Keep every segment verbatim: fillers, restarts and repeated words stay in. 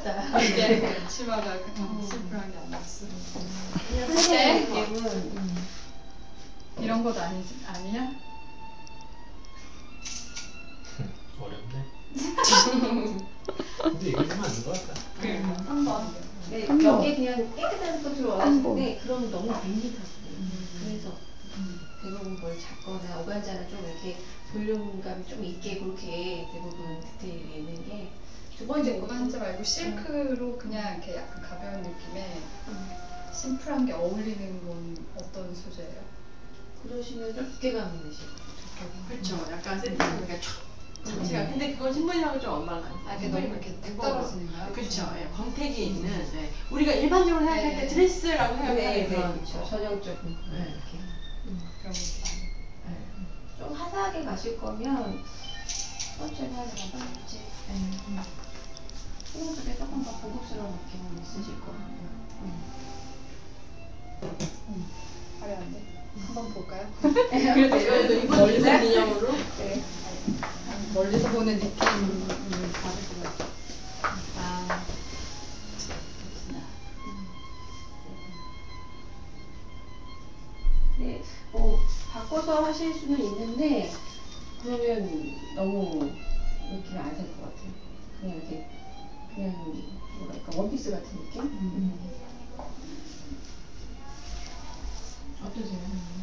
맞아요. 이게 치마가 심플한 게 아니었어. 사실 느낌은 이런 것도 아니 아니야? 어렵네. 근데 이거 좀 맞는 것 같다. 그러니까 한 번. 네, 벽에 그냥 깨끗한 스커트를 원하시는데 그러면 너무 밋밋하거든요. 음. 그래서 음. 대부분 뭘 잡거나 오간자나 좀 이렇게 볼륨감이 좀 있게 그렇게 대부분 디테일이 있는 게 두 번째 오간자 말고 실크로 그냥 이렇게 약간 가벼운 느낌의 음. 심플한 게 어울리는 건 어떤 소재예요? 그러시면 좀 두께감 있으시고 그렇죠. 약간 세팅하니까 촥 자체가 근데 그건 신부님하고 좀 언밸런스. 아, 이게 너무 이렇게 뚝 떨어지는가요? 그렇죠. 예, 광택이 있는. 네. 우리가 일반적으로 생각할 때 네. 드레스라고 생각하는 네, 그런 네, 그렇죠. 전형적인 네. 이렇게 음, 그런 것도 네. 좀 화사하게 가실 거면 스커트를 하나 만들어볼지. 네. 음. 소금색에 조금 더 고급스러운 느낌은 있으실 거예요. 음. 음. 화려한데? 한번 볼까요? 그래도 이번 인사 기념으로 네. 멀리서 보는 느낌 음, 음, 받을 것 같아요. 아, 봅시다. 네, 뭐 바꿔서 하실 수는 있는데 그러면 너무 느낌이 안 살 것 같아요. 그냥 이렇게 그냥 뭐랄까 원피스 같은 느낌? 음. 음. 어떠세요?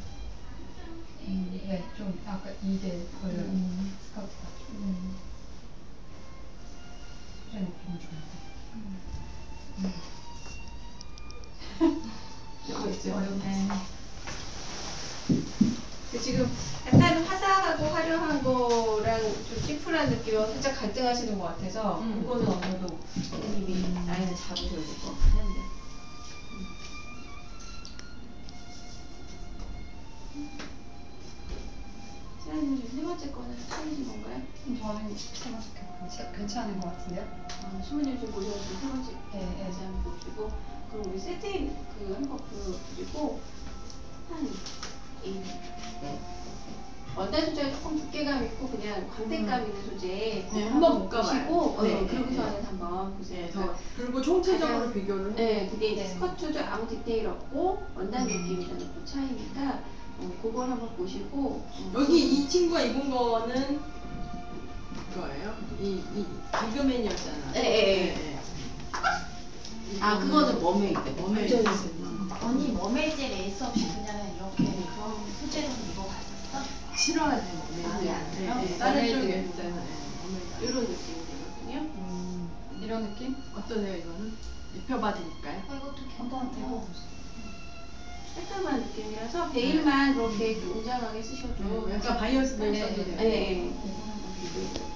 음, 네, 좀 아까 이게 걸려 음. 스커트가 음. 소재 느낌 좋은데. 음. 어렵죠. 어렵네. 지금 약간 화사하고 화려한 거랑 좀 심플한 느낌은 살짝 갈등하시는 것 같아서 음. 그거는 어느 정도 이미 라인을 잡으셔야 될 것 같긴 한데. 사장님 지금 세 번째 거는 틀리신 건가요? 저는 세 번째 괜찮, 괜찮은 것 같은데요? 아, 신부님 지금 보시면 세 번째 네, 다시 네. 한번 보시고 그럼 우리 세팅 그 한 거 보여드리고 한 이. 원단 소재가 조금 두께감 있고 그냥 광택감 있는 소재 네, 한번 한번 보시고 네, 어, 네, 그러고서는 네. 한번 보세요. 네, 그러니까 그리고 총체적으로 가장, 비교를 네, 그게 네. 스커트도 아무 디테일 없고 원단 느낌이 나는 그 차이니까 어, 그걸 한번 보시고 어, 여기 이 친구가 입은 거는 그거예요? 이, 이 개그맨이었잖아. 네, 네, 네. 아 그거는 머메이드. 머메이드. 언니 머메이드 레이스 없이 그냥 이렇게 그런 소재로 입어봤었어? 싫어하지 머메이드. 마음에 안 들어? 네, 네. 다른 머메이드. 쪽에 있잖아. 네, 머메이드. 이런 느낌이거든요. 음, 이런 느낌? 어떠세요 이거는? 입혀봐 드릴까요? 어, 이것도 한번 괜찮다. 해보세요. 깔끔한 느낌이라서 베일만 그렇게 좀 웅장하게 쓰셔도 네, 약간 바이어스 깔 네, 써도 네. 되고. 네, 네.